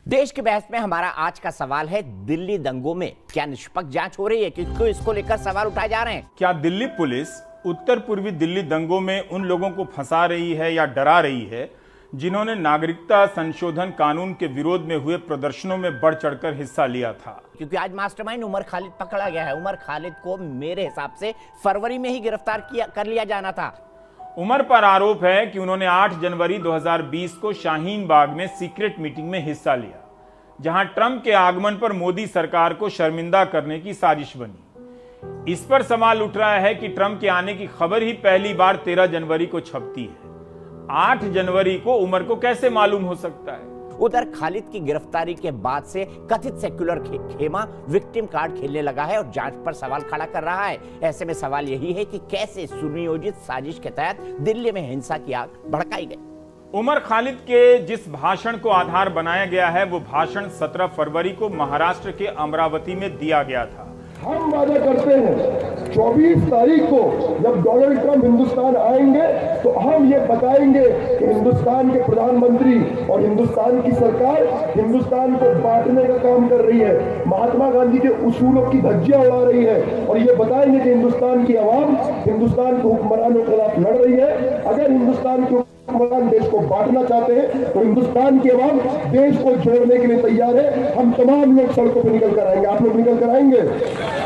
देश की बहस में हमारा आज का सवाल है, दिल्ली दंगों में क्या निष्पक्ष जांच हो रही है? क्योंकि इसको लेकर सवाल उठाए जा रहे हैं। क्या दिल्ली पुलिस उत्तर पूर्वी दिल्ली दंगों में उन लोगों को फंसा रही है या डरा रही है जिन्होंने नागरिकता संशोधन कानून के विरोध में हुए प्रदर्शनों में बढ़ चढ़कर हिस्सा लिया था? क्योंकि आज मास्टरमाइंड उमर खालिद पकड़ा गया है। उमर खालिद को मेरे हिसाब से फरवरी में ही गिरफ्तार कर लिया जाना था। उमर पर आरोप है कि उन्होंने 8 जनवरी 2020 को शाहीन बाग में सीक्रेट मीटिंग में हिस्सा लिया, जहां ट्रंप के आगमन पर मोदी सरकार को शर्मिंदा करने की साजिश बनी। इस पर सवाल उठ रहा है कि ट्रंप के आने की खबर ही पहली बार 13 जनवरी को छपती है। 8 जनवरी को उमर को कैसे मालूम हो सकता है? उधर खालिद की गिरफ्तारी के बाद से कथित सेक्युलर खेमा विक्टिम कार्ड खेलने लगा है और जांच पर सवाल खड़ा कर रहा है। ऐसे में सवाल यही है कि कैसे सुनियोजित साजिश के तहत दिल्ली में हिंसा की आग भड़काई गई। उमर खालिद के जिस भाषण को आधार बनाया गया है वो भाषण 17 फरवरी को महाराष्ट्र के अमरावती में दिया गया था। हम वादा करते हैं 24 तारीख को जब डोनाल्ड ट्रंप हिंदुस्तान आएंगे तो हम ये बताएंगे कि हिंदुस्तान के प्रधानमंत्री और हिंदुस्तान की सरकार हिंदुस्तान को बांटने का काम कर रही है, महात्मा गांधी के उसूलों की धज्जियां उड़ा रही है और ये बताएंगे कि हिंदुस्तान की आवाम हिंदुस्तान के हुक्मरानों के खिलाफ लड़ रही है। अगर हिंदुस्तान के हुक्मरान देश को बांटना चाहते हैं तो हिंदुस्तान की आवाम देश को जोड़ने के लिए तैयार है। हम तमाम लोग सड़कों पर निकल कर आएंगे। आप लोग निकल कर आएंगे।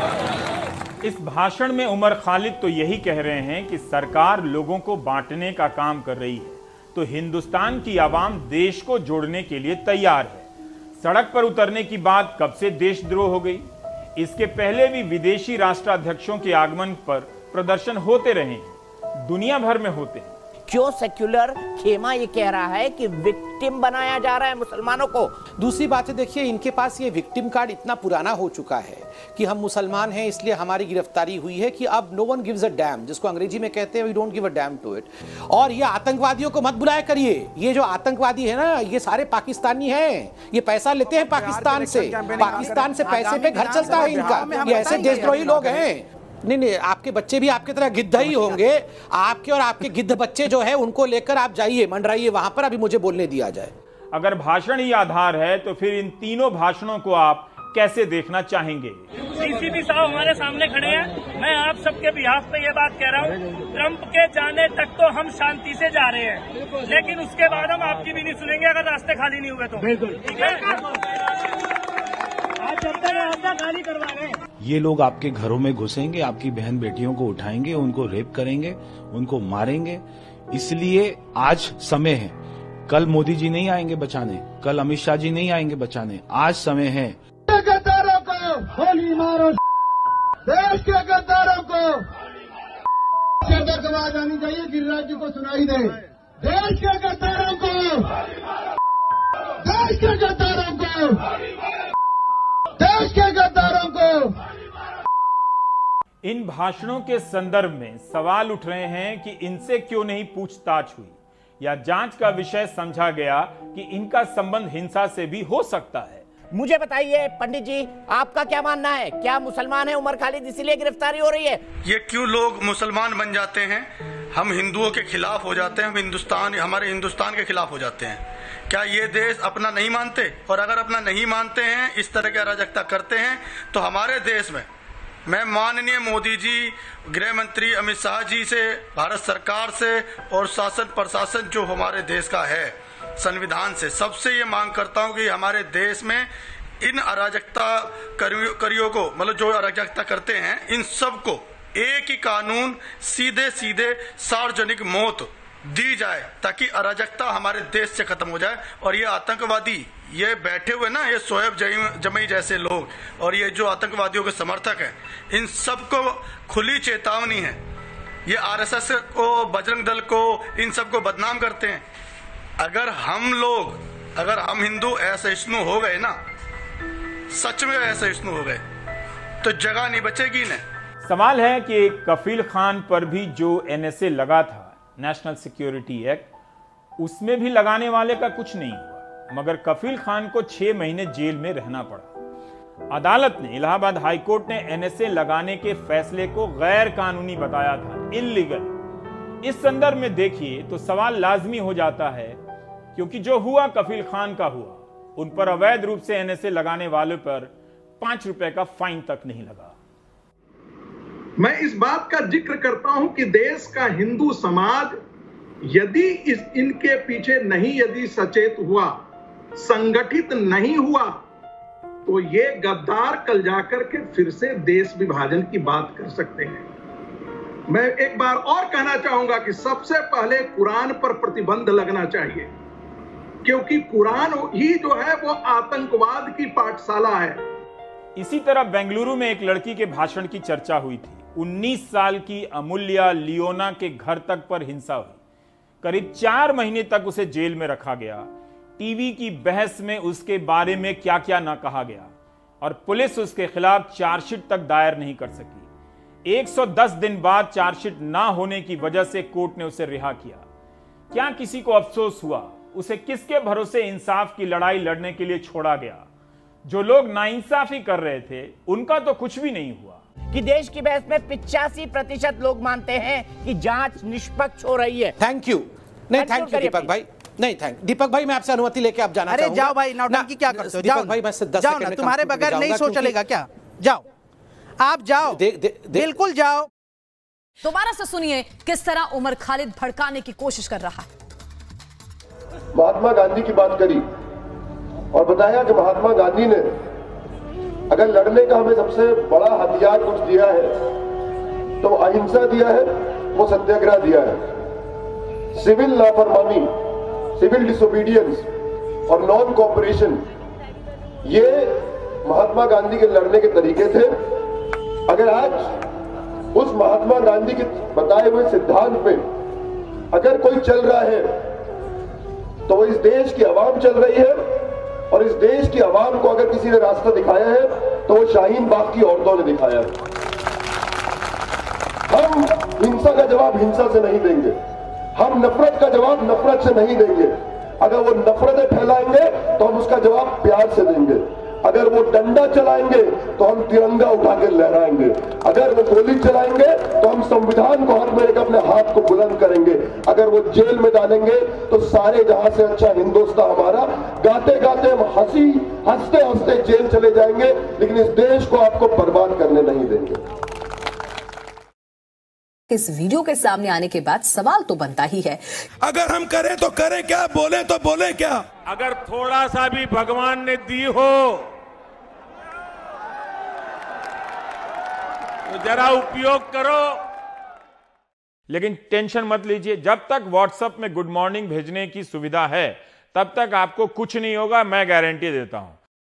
इस भाषण में उमर खालिद तो यही कह रहे हैं कि सरकार लोगों को बांटने का काम कर रही है, तो हिंदुस्तान की आवाम देश को जोड़ने के लिए तैयार है। सड़क पर उतरने की बात कब से देशद्रोह हो गई? इसके पहले भी विदेशी राष्ट्राध्यक्षों के आगमन पर प्रदर्शन होते रहे हैं, दुनिया भर में होते हैं। क्यों सेक्युलर खेमा ये कह रहा है कि विक्टिम बनाया जा रहा है मुसलमानों को? दूसरी बात है, देखिए इनके पास ये विक्टिम कार्ड इतना पुराना हो चुका है कि हम मुसलमान हैं इसलिए हमारी गिरफ्तारी हुई है कि अब no one gives a damn, जिसको अंग्रेजी में कहते हैं we don't give a damn to it. और ये आतंकवादियों को मत बुलाया करिए, ये जो आतंकवादी है ना ये सारे पाकिस्तानी हैं, ये पैसा लेते हैं पाकिस्तान से पैसे पे घर चलता है इनका। ये ऐसे देशद्रोही लोग हैं। नहीं, आपके बच्चे भी आपकी तरह गिद्ध ही होंगे। आपके और आपके गिद्ध बच्चे जो है उनको लेकर आप जाइए, मंडराइए वहां पर, अभी मुझे बोलने दिया जाए। अगर भाषण ही आधार है तो फिर इन तीनों भाषणों को आप कैसे देखना चाहेंगे? सीसीपी साहब हमारे सामने खड़े हैं। मैं आप सबके बिहाफ पे ये बात कह रहा हूँ, ट्रंप के जाने तक तो हम शांति से जा रहे हैं, लेकिन उसके बाद हम आपकी भी नहीं सुनेंगे अगर रास्ते खाली नहीं हुए तो। ठीक है, रास्ता खाली करवा रहे हैं। ये लोग आपके घरों में घुसेंगे, आपकी बहन बेटियों को उठाएंगे, उनको रेप करेंगे, उनको मारेंगे। इसलिए आज समय है। कल मोदी जी नहीं आएंगे बचाने, कल अमित शाह जी नहीं आएंगे बचाने, आज समय है। गद्दारों को गोली मारो, देश के गद्दारों को आवाज आनी चाहिए, गिरिराज जी को सुनाई दे। देश के गद्दारों को, देश के गद्दारों को, देश के गद्दारों को। इन भाषणों के संदर्भ में सवाल उठ रहे हैं कि इनसे क्यों नहीं पूछताछ हुई या जांच का विषय समझा गया कि इनका संबंध हिंसा से भी हो सकता है। मुझे बताइए पंडित जी, आपका क्या मानना है? क्या मुसलमान है उमर खालिद इसीलिए गिरफ्तारी हो रही है? ये क्यों लोग मुसलमान बन जाते हैं, हम हिंदुओं के खिलाफ हो जाते हैं, हम हमारे हिंदुस्तान के खिलाफ हो जाते हैं? क्या ये देश अपना नहीं मानते? और अगर अपना नहीं मानते हैं, इस तरह की अराजकता करते हैं, तो हमारे देश में मैं माननीय मोदी जी, गृह मंत्री अमित शाह जी से, भारत सरकार से और शासन प्रशासन जो हमारे देश का है, संविधान से सबसे ये मांग करता हूं कि हमारे देश में इन अराजकता करियों को, मतलब जो अराजकता करते हैं, इन सब को एक ही कानून, सीधे सीधे सार्वजनिक मौत दी जाए ताकि अराजकता हमारे देश से खत्म हो जाए। और ये आतंकवादी ये बैठे हुए ना, ये शोएब जमई जैसे लोग और ये जो आतंकवादियों के समर्थक हैं, इन सबको खुली चेतावनी है। ये आरएसएस को, बजरंग दल को, इन सबको बदनाम करते हैं। अगर हम हिंदू असहिष्णु हो गए ना, सच में असहिष्णु हो गए, तो जगह नहीं बचेगी ना। सवाल है कि कफील खान पर भी जो एनएसए लगा था, नेशनल सिक्योरिटी एक्ट, उसमें भी लगाने वाले का कुछ नहीं हुआ, मगर कफील खान को 6 महीने जेल में रहना पड़ा। अदालत ने, इलाहाबाद हाईकोर्ट ने एनएसए लगाने के फैसले को गैर कानूनी बताया था, इल्लीगल। इस संदर्भ में देखिए तो सवाल लाजमी हो जाता है, क्योंकि जो हुआ कफील खान का हुआ, उन पर अवैध रूप से एनएसए लगाने वालों पर 5 रुपए का फाइन तक नहीं लगा। मैं इस बात का जिक्र करता हूं कि देश का हिंदू समाज यदि इनके पीछे नहीं यदि सचेत हुआ, संगठित नहीं हुआ, तो ये गद्दार कल जाकर के फिर से देश विभाजन की बात कर सकते हैं। मैं एक बार और कहना चाहूंगा कि सबसे पहले कुरान पर प्रतिबंध लगना चाहिए, क्योंकि कुरान ही जो है वो आतंकवाद की पाठशाला है। इसी तरह बेंगलुरु में एक लड़की के भाषण की चर्चा हुई थी। 19 साल की अमूल्या लियोना के घर तक पर हिंसा हुई। करीब 4 महीने तक उसे जेल में रखा गया। टीवी की बहस में उसके बारे में क्या क्या ना कहा गया और पुलिस उसके खिलाफ चार्जशीट तक दायर नहीं कर सकी। 110 दिन बाद चार्जशीट ना होने की वजह से कोर्ट ने उसे रिहा किया। क्या किसी को अफसोस हुआ? उसे किसके भरोसे इंसाफ की लड़ाई लड़ने के लिए छोड़ा गया? जो लोग नाइंसाफी कर रहे थे उनका तो कुछ भी नहीं हुआ। कि देश की बहस में 85% लोग मानते हैं कि जांच निष्पक्ष हो रही है। Thank you. नहीं, थैंक यू दीपक भाई। नहीं, थैंक दीपक भाई, मैं आपसे अनुमति लेके आप जाना चाहूंगा। अरे जाओ भाई, नौटंकी क्या करते हो? दीपक भाई, मैं 10 जाओ ना, तुम्हारे बगैर नहीं सो चलेगा क्या? जाओ, आप जाओ, बिल्कुल जाओ। दोबारा से सुनिए किस तरह उमर खालिद भड़काने की कोशिश कर रहा है। महात्मा गांधी की बात करी और बताया कि महात्मा गांधी ने अगर लड़ने का हमें सबसे बड़ा हथियार कुछ दिया है तो अहिंसा दिया है, वो सत्याग्रह दिया है। सिविल लापरवाही, सिविल डिसोबीडियंस और नॉन कोऑपरेशन, ये महात्मा गांधी के लड़ने के तरीके थे। अगर आज उस महात्मा गांधी के बताए हुए सिद्धांत पे अगर कोई चल रहा है तो वो इस देश की आवाम चल रही है, और इस देश की आवाम को अगर किसी ने रास्ता दिखाया है तो वो शाहीन बाग की औरतों ने दिखाया है। हम हिंसा का जवाब हिंसा से नहीं देंगे, हम नफरत का जवाब नफरत से नहीं देंगे। अगर वो नफरतें फैलाएंगे तो हम उसका जवाब प्यार से देंगे। अगर वो डंडा चलाएंगे तो हम तिरंगा उठा के लहराएंगे। अगर वो गोली चलाएंगे तो हम संविधान को हाथ में लेकर अपने हाथ को बुलंद करेंगे। अगर वो जेल में डालेंगे तो सारे जहां से अच्छा हिंदुस्तान हमारा, गाते गाते हम हंसते हंसते जेल चले जाएंगे, लेकिन इस देश को आपको बर्बाद करने नहीं देंगे। इस वीडियो के सामने आने के बाद सवाल तो बनता ही है, अगर हम करें तो करें क्या, बोले तो बोले क्या? अगर थोड़ा सा भी भगवान ने दी हो तो जरा उपयोग करो। लेकिन टेंशन मत लीजिए, जब तक व्हाट्सएप में गुड मॉर्निंग भेजने की सुविधा है तब तक आपको कुछ नहीं होगा, मैं गारंटी देता हूं।